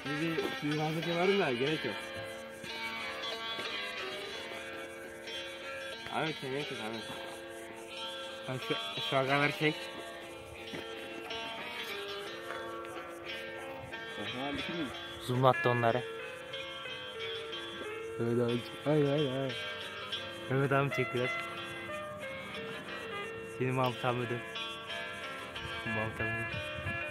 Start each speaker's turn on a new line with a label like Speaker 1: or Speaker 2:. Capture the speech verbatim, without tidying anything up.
Speaker 1: Bir suyun hazırlığı var da gerek yok. Ahmet sen gerek yok Ahmet. Bak şu, şu agaları çek. Aha bitti mi?
Speaker 2: Zoomlattı onları.
Speaker 1: Evet abi. Hayır hayır hayır.
Speaker 2: Mehmet abi çek biraz. Seni Mahmut abi de. Mahmut abi.